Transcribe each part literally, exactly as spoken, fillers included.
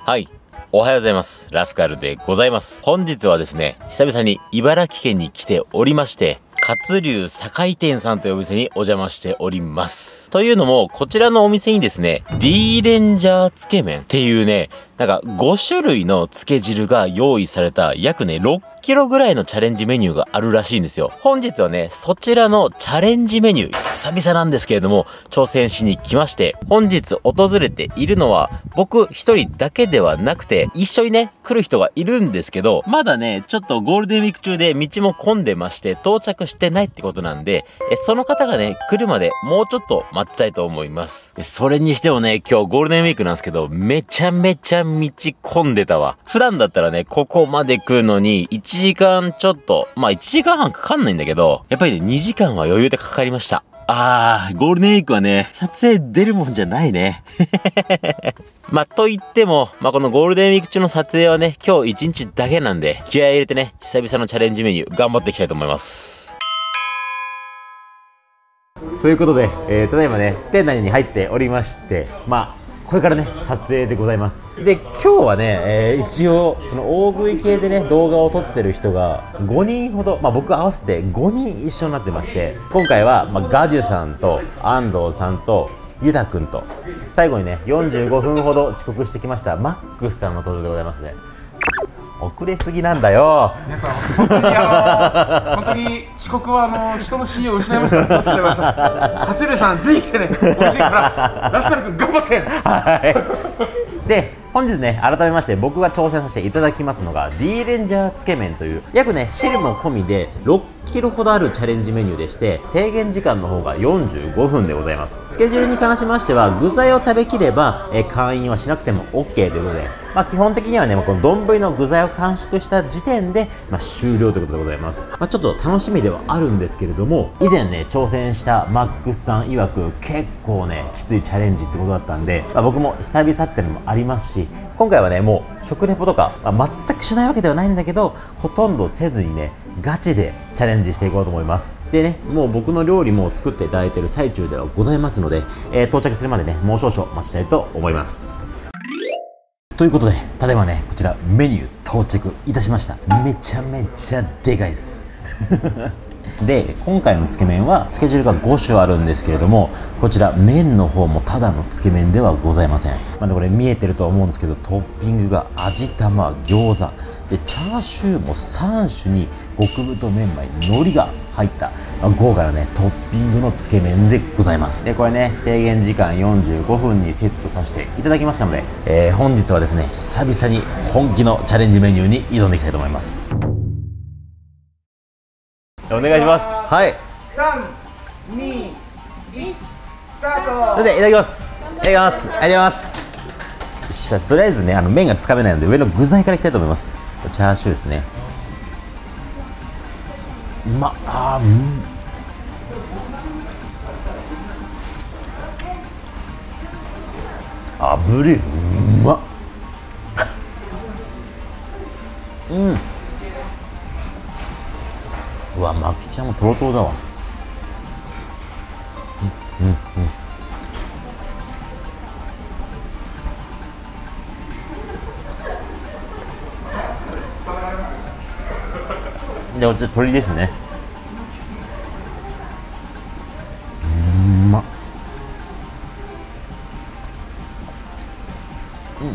はい。おはようございます。ラスカルでございます。本日はですね、久々に茨城県に来ておりまして、活龍酒店さんというお店にお邪魔しております。というのも、こちらのお店にですね、Dレンジャーつけ麺っていうね、なんかご種類のつけ汁が用意された約ね、ろっキロぐらいのチャレンジメニューがあるらしいんですよ。本日はね、そちらのチャレンジメニュー、久々なんですけれども、挑戦しに来まして、本日訪れているのは、僕一人だけではなくて、一緒にね、来る人がいるんですけど、まだね、ちょっとゴールデンウィーク中で道も混んでまして、到着してないってことなんで、えその方がね、来るまでもうちょっと待ちたいと思います。それにしてもね、今日ゴールデンウィークなんですけど、めちゃめちゃ道混んでたわ。普段だったらね、ここまで来るのに、いちじかんちょっと、まあいちじかんはんかかんないんだけど、やっぱりね、にじかんは余裕でかかりました。あー、ゴールデンウィークはね、撮影出るもんじゃないね。まあ、と言っても、まあ、このゴールデンウィーク中の撮影はね、今日いちにちだけなんで、気合い入れてね、久々のチャレンジメニュー、頑張っていきたいと思います。ということで、えー、ただいまね、店内に入っておりまして、まあ、これからね、撮影でございます。で、今日はね、えー、一応、その大食い系でね、動画を撮ってる人がごにんほど、まあ僕合わせてごにん一緒になってまして、今回は、まあ、ガデュさんと安藤さんとユダ君と、最後にね、よんじゅうごふんほど遅刻してきましたマックスさんの登場でございますね。遅れすぎなんだよ。 皆さん本当にあの本当に遅刻はあの人の信用を失いますから気をつけてください。勝龍さんぜひ来てね。美味しいからラスカル君頑張って。 はい。で本日ね改めまして僕が挑戦させていただきますのが D レンジャーつけ麺という約ね汁も込みでろっキロほどあるチャレンジメニューでして、制限時間の方がよんじゅうごふんでございます。つけ汁に関しましては具材を食べきればえ会員はしなくても OK ということで、まあ基本的にはねこの丼の具材を完食した時点で、まあ、終了ということでございます。まあ、ちょっと楽しみではあるんですけれども、以前ね挑戦したマックスさん曰く結構ねきついチャレンジってことだったんで、まあ、僕も久々っていうのもありますし、今回はねもう食レポとか、まあ、全くしないわけではないんだけど、ほとんどせずにねガチでチャレンジしていこうと思います。でねもう僕の料理も作っていただいている最中ではございますので、えー、到着するまでねもう少々待ちたいと思います。ということでただいまねこちらメニュー到着いたしました。めちゃめちゃでかいですで今回のつけ麺はつけ汁がご種あるんですけれども、こちら麺の方もただのつけ麺ではございません。まあ、これ見えてるとは思うんですけど、トッピングが味玉、餃子でチャーシューもさん種に極太麺米、海苔が入った、まあ、豪華なねトッピングのつけ麺でございます。でこれね制限時間よんじゅうごふんにセットさせていただきましたので、えー、本日はですね久々に本気のチャレンジメニューに挑んでいきたいと思います。お願いします。はい。 さん、に、いち、スタート。 それではいただきます。いただきます。ありがとうございます。よっしゃ、とりあえずねあの麺がつかめないので上の具材からいきたいと思います。チャーシューですね。うまっ。あー、うん。あぶりうまっ。うん。うわ、マキちゃんもトロトロだわ。うんうんうん。で、こっち鶏ですね。うまっ。うん。うん。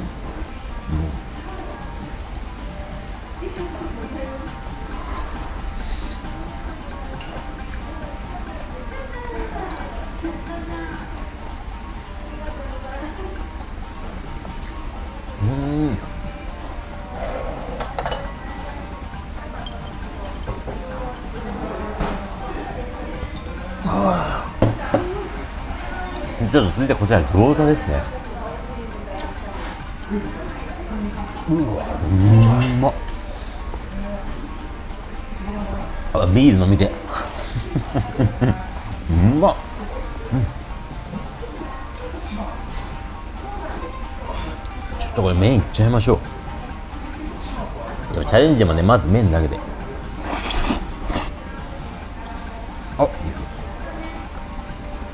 ちょっと続いてこちら餃子ですね。うわ、うまっ。あ、ビール飲みてうまっ、うん、ちょっとこれ麺いっちゃいましょう。でもチャレンジもねまず麺だけで。あ、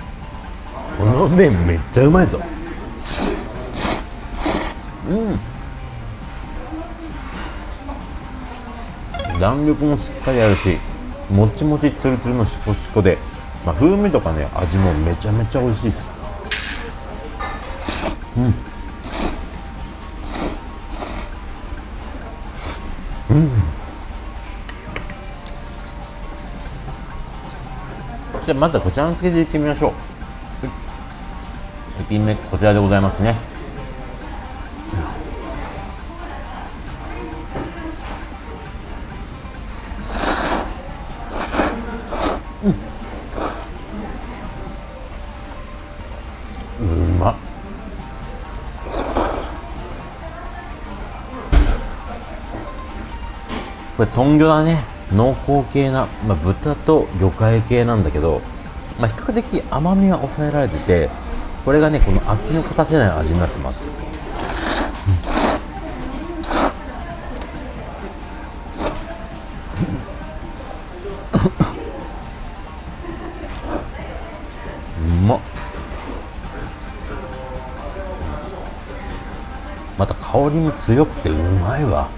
この麺めっちゃうまいぞ。うん、 弾力もしっかりあるし、もちもちつるつるのしこしこで、まあ、風味とかね味もめちゃめちゃ美味しいです。うんうん。じゃあまずはこちらの漬け汁いってみましょう。いっぴんめこちらでございますね。うん、うまっ。これ豚魚だね。濃厚系な、まあ、豚と魚介系なんだけど、まあ、比較的甘みは抑えられてて、これがねこの飽き残させない味になってます。うまっ。また香りも強くてうまいわ。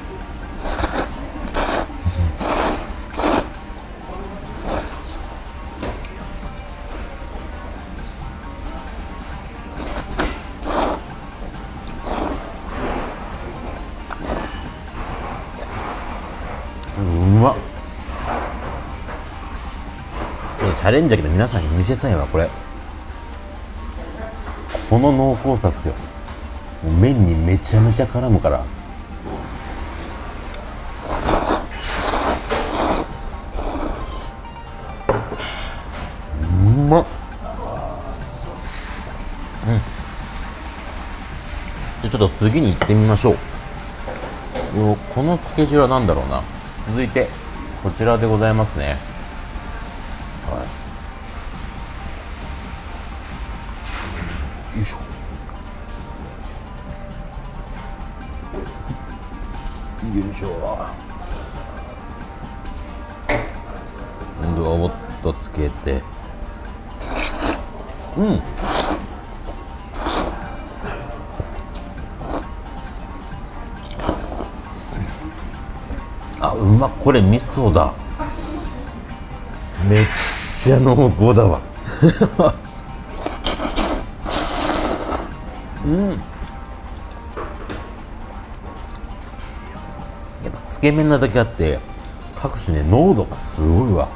うまっ。ちょっとチャレンジだけど皆さんに見せたいわ。これこの濃厚さっすよ。もう麺にめちゃめちゃ絡むから。うまっ。うん。じゃあちょっと次に行ってみましょう。この漬け汁は何だろうな。続いてこちらでございますね。はい、よいしょ。よいしょ。今度はもっとつけて、うん。あ、うまっ。これ味噌だ。めっちゃ濃厚だわ。うん。やっぱつけ麺なだけあって各種ね濃度がすごいわ。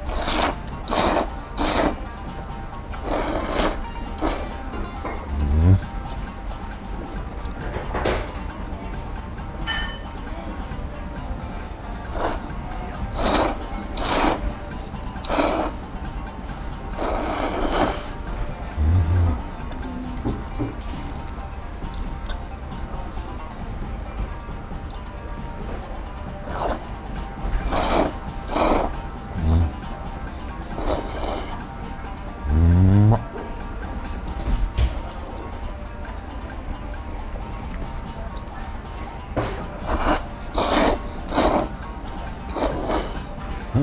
うん。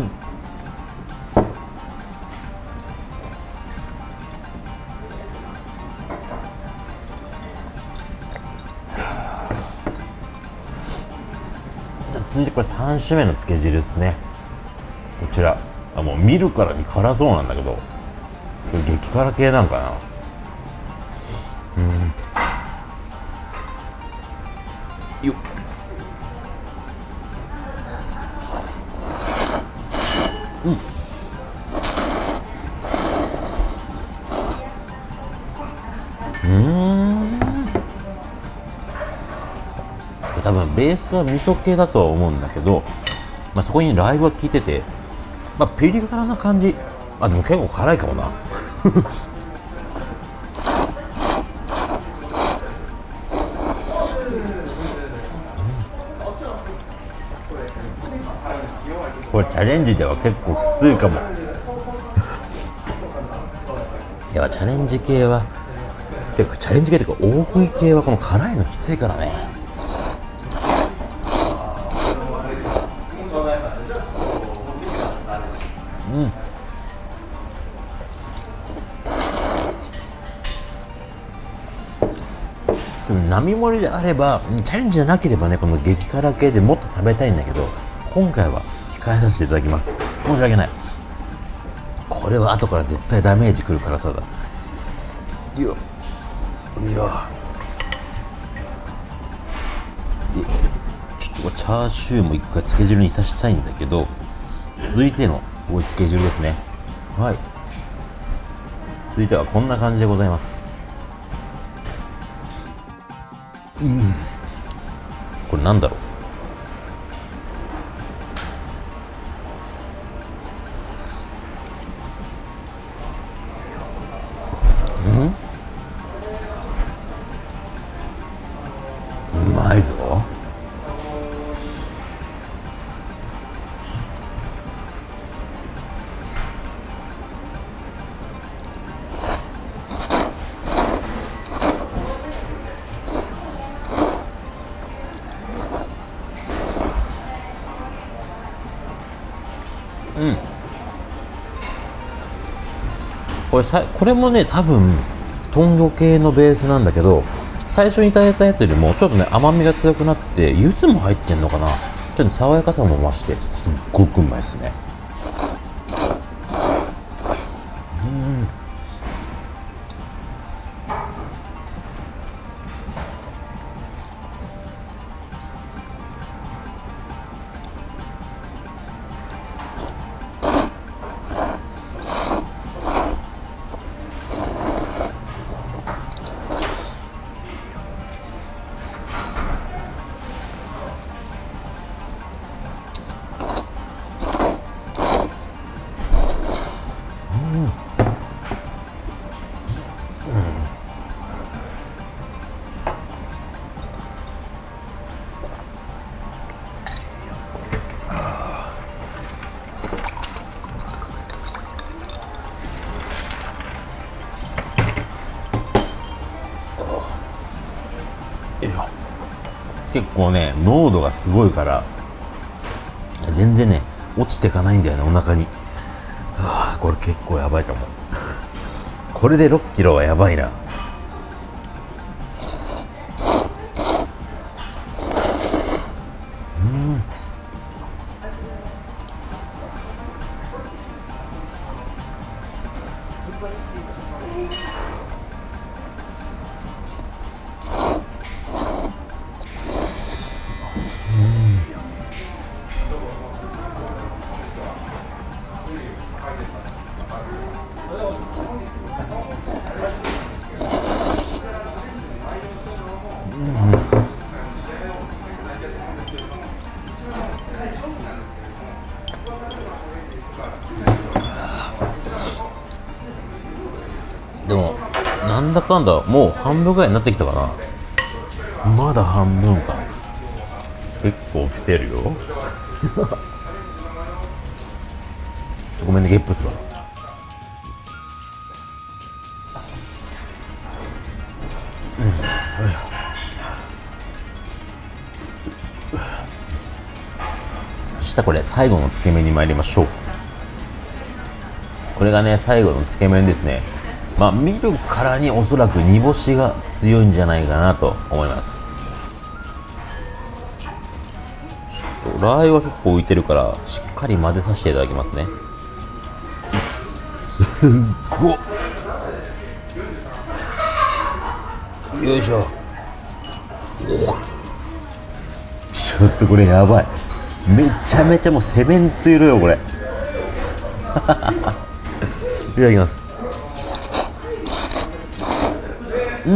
じゃあ続いてこれさん種目の漬け汁ですね。こちらあもう見るからに辛そうなんだけど、これ激辛系なんかな。うんよっ。うん。うーん。多分ベースは味噌系だとは思うんだけど、まあ、そこにラー油が効いてて、まあ、ピリ辛な感じ。あ、でも結構辛いかもな。これチャレンジでは結構きついかも。いやチャレンジ系はてかチャレンジ系というか大食い系はこの辛いのきついからね。うん。でも並盛りであればチャレンジじゃなければねこの激辛系でもっと食べたいんだけど、 今回は控えさせていただきます。申し訳ない。これは後から絶対ダメージくる辛さだ。いやいやちょっとこれチャーシューも一回つけ汁に浸したいんだけど、続いてのこうつけ汁ですね。はい、続いてはこんな感じでございます。うん、これなんだろう。うん、うまいぞ。うん、これさこれもね多分豚魚系のベースなんだけど、最初にいただいたやつよりもちょっとね甘みが強くなって、柚子も入ってんのかな、ちょっと爽やかさも増してすっごくうまいですね。うん、結構ね濃度がすごいから全然ね落ちてかないんだよね、お腹に。はあ、これ結構やばいかも。これでろっキロはやばいな。うん、でもなんだかんだもう半分ぐらいになってきたかな。まだ半分か。結構来てるよ。ちょごめんね、ゲップするわ。うん、そしたらこれ最後のつけ麺に参りましょう。これがね最後のつけ麺ですね。まあ見るからにおそらく煮干しが強いんじゃないかなと思います。ちょっとラー油は結構浮いてるからしっかり混ぜさせていただきますね。すっごっ、よいしょ。ちょっとこれやばい、めちゃめちゃもうセメント色よこれ。いただきます。うん、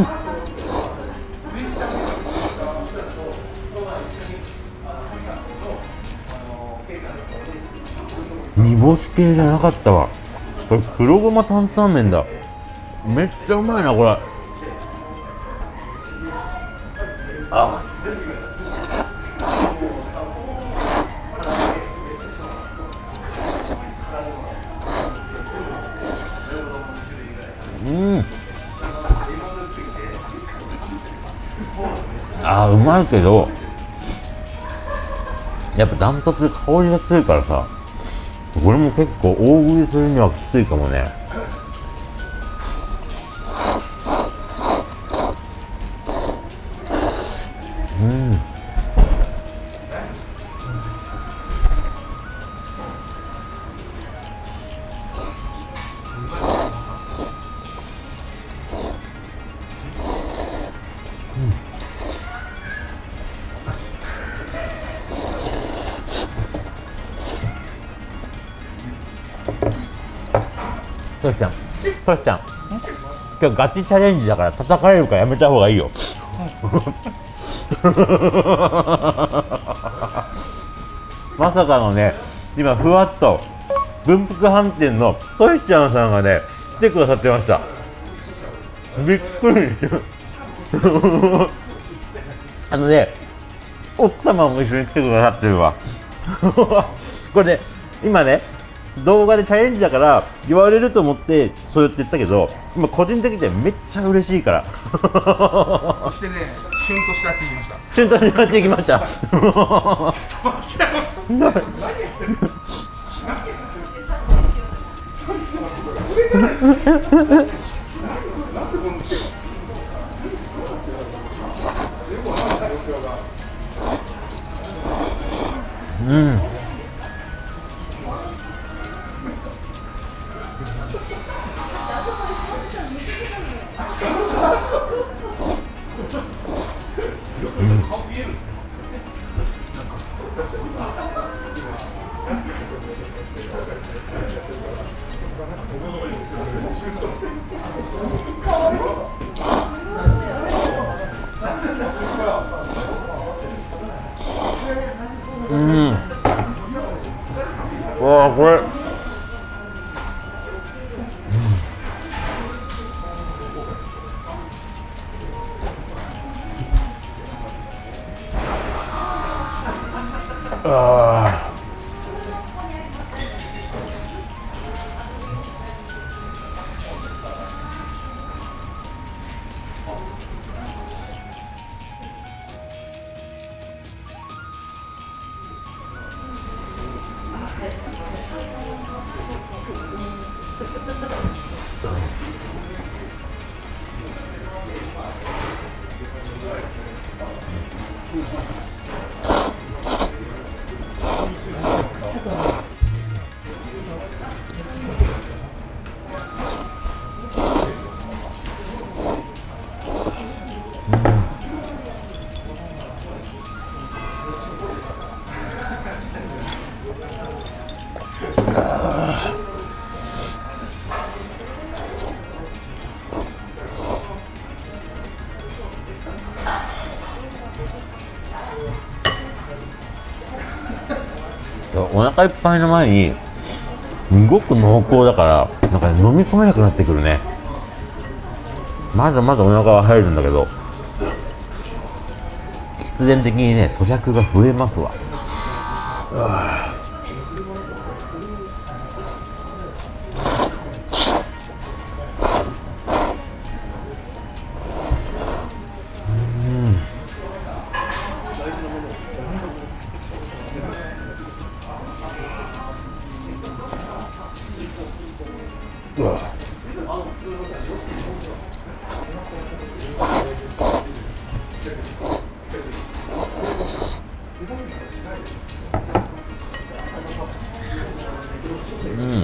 煮干し系じゃなかったわ。これ黒ごま担々麺だ。めっちゃうまいなこれ。あ、うん、あーうまいけどやっぱダントツで香りが強いからさ、これも結構大食いするにはきついかもね。うん、 トシちゃんトシちゃん今日ガチチャレンジだから叩かれるからやめた方がいいよまさかのね、今ふわっと文福飯店のトシちゃんさんがね来てくださってました。びっくりあのね、奥様も一緒に来てくださってるわこれね、今ね動画でチャレンジだから言われると思ってそう言って言ったけど、今個人的にはめっちゃ嬉しいからそしてね、シュンとしたって言いました。 シュンとしたって言いましたうん。うん。わあ、これ。ああ。お腹いっぱいの前にすごく濃厚だからなんか、ね、飲み込めなくなってくるね。まだまだお腹は入るんだけど必然的にね咀嚼が増えますわ。うわうん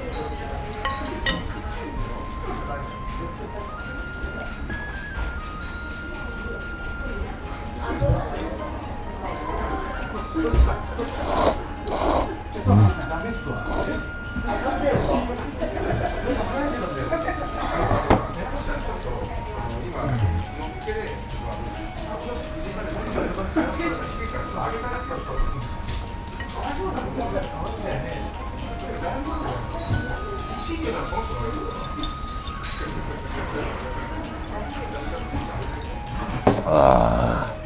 ああ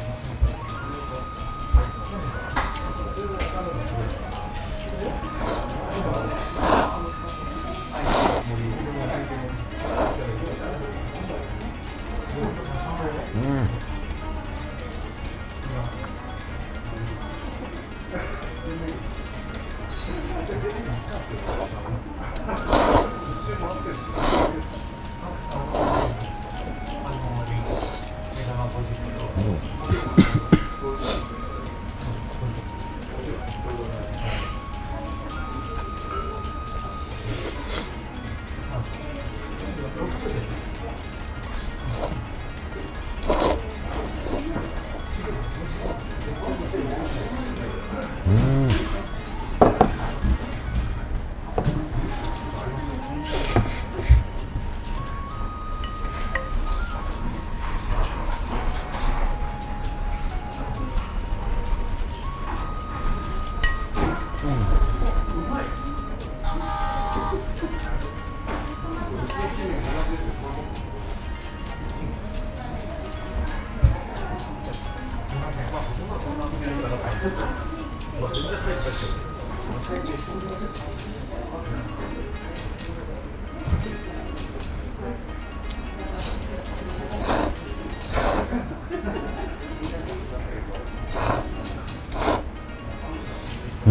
うん。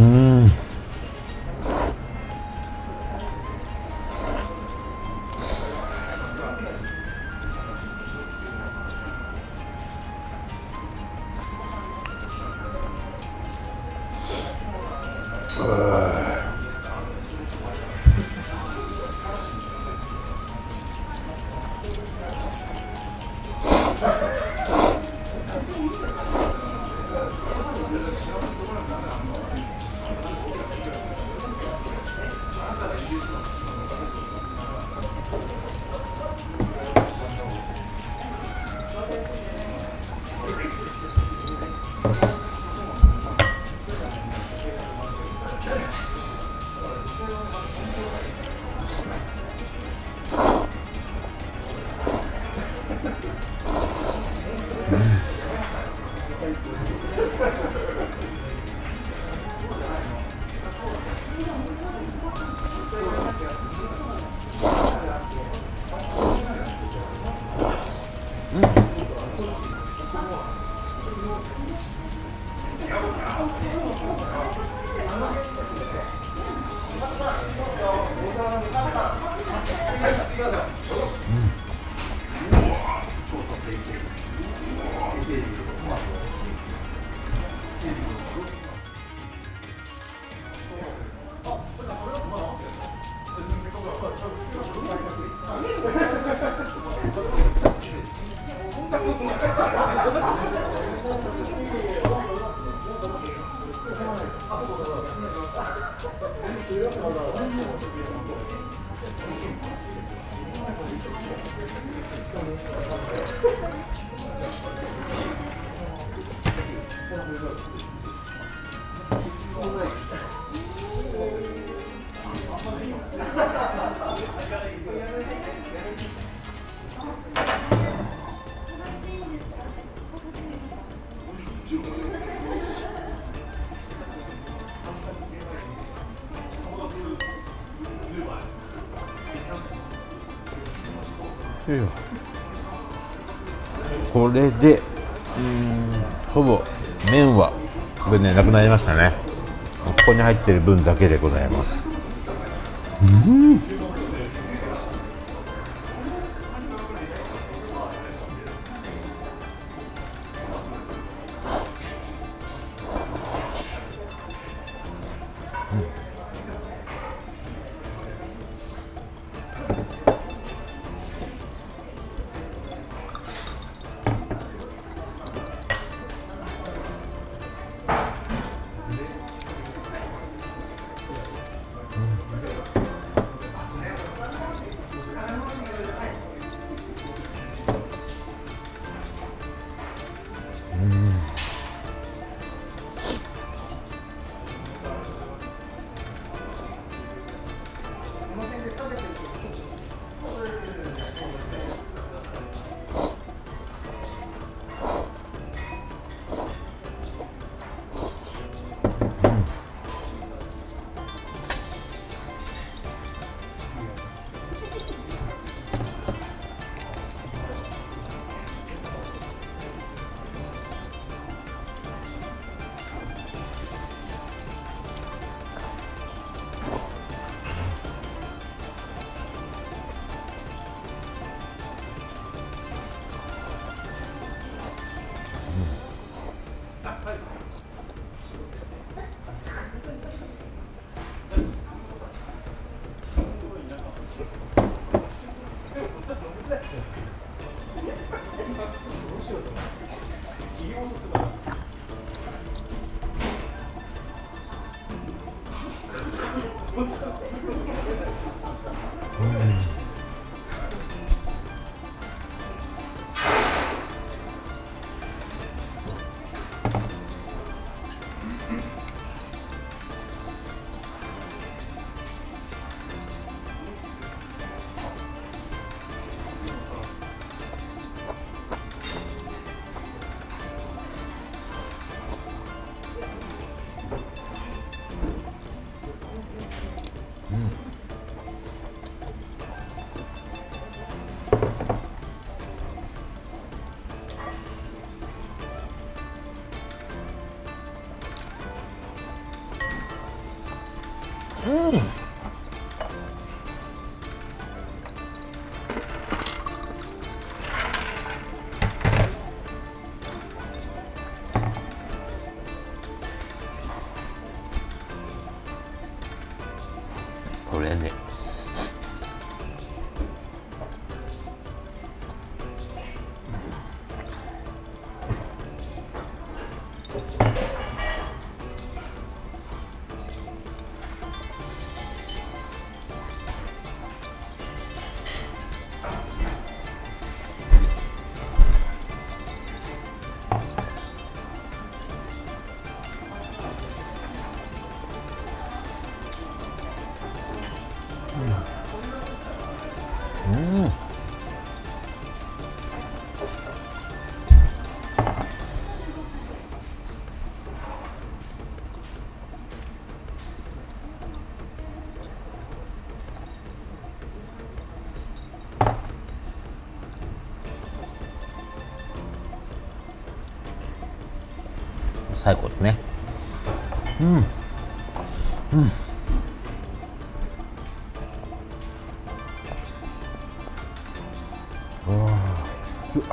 これで、うーん、ほぼ麺はこれねなくなりましたね。ここに入ってる分だけでございます。うん。 ん。最高ですね。うん。うん。うわー、きつっ。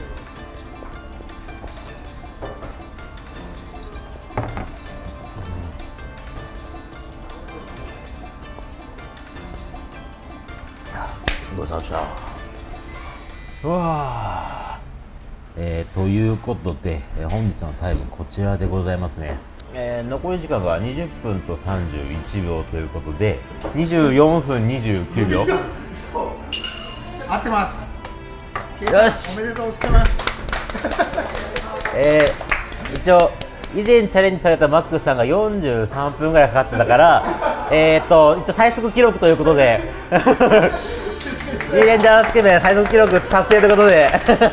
ごちそうさまでした。うわー。えー、ということで、えー、本日のタイムこちらでございますね。えー、残り時間がにじゅっぷんとさんじゅういちびょうということで、にじゅうよんふんにじゅうきゅうびょう。 合ってます。 よし、 おめでとうございます。 えー、一応以前チャレンジされたマックスさんがよんじゅうさんぷんぐらいかかってたから、えーと一応最速記録ということでリレンジャーつけて最速記録達成ということで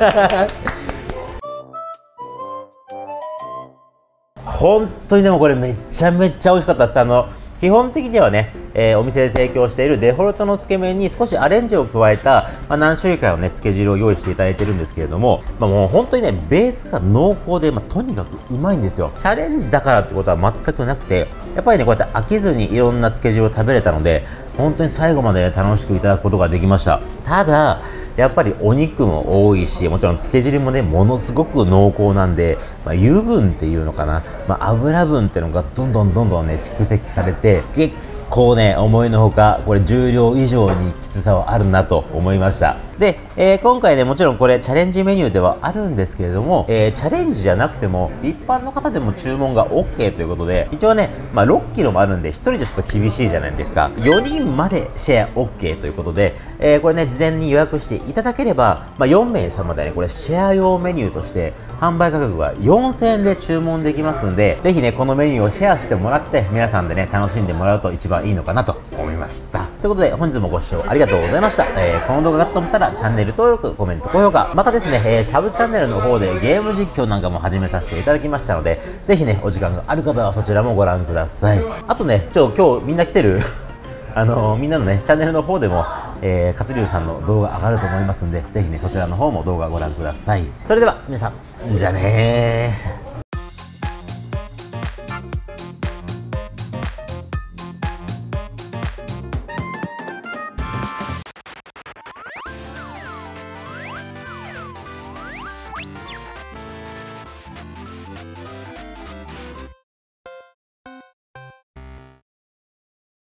本当にでもこれめちゃめちゃ美味しかったです。あの基本的にはね、えー、お店で提供しているデフォルトのつけ麺に少しアレンジを加えた、まあ、何種類かのねつけ汁を用意していただいてるんですけれども、まあ、もう本当にねベースが濃厚で、まあ、とにかくうまいんですよ。チャレンジだからってことは全くなくて、やっぱりねこうやって飽きずにいろんなつけ汁を食べれたので、本当に最後まで楽しくいただくことができました。ただやっぱりお肉も多いし、もちろんつけ汁もねものすごく濃厚なんで、まあ、油分っていうのかな、まあ、油分っていうのがどんどんどんどんね蓄積されて、結構ね思いのほかこれ重量以上にきつさはあるなと思いました。で、えー、今回ねもちろんこれチャレンジメニューではあるんですけれども、えー、チャレンジじゃなくても一般の方でも注文が OK ということで、一応ね、まあ、ろっキロもあるんでひとりじゃちょっと厳しいじゃないですか。よにんまでシェア OK ということで、えー、これね事前に予約していただければ、まあ、よんめいさまでねこれシェア用メニューとして販売価格はよんせんえんで注文できますんで、ぜひねこのメニューをシェアしてもらって皆さんでね楽しんでもらうと一番いいのかなと思いました。ということで本日もご視聴ありがとうございました。えー、この動画がと思ったらチャンネル登録、コメント、高評価、またですね、えー、サブチャンネルの方でゲーム実況なんかも始めさせていただきましたので、ぜひねお時間がある方はそちらもご覧ください。あとねちょ今日みんな来てるあのー、みんなのねチャンネルの方でも、えー、勝龍さんの動画上がると思いますんで、ぜひねそちらの方も動画ご覧ください。それでは皆さんじゃあねー。